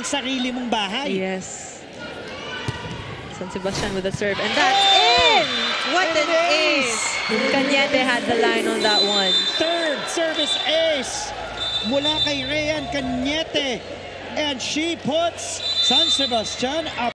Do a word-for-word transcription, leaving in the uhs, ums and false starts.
sarili mong bahay. Yes. San Sebastian with the serve. And that's in! What an ace! Cañete had the line on that one. Third service ace mula kay Rhean Cañete. And she puts San Sebastian up.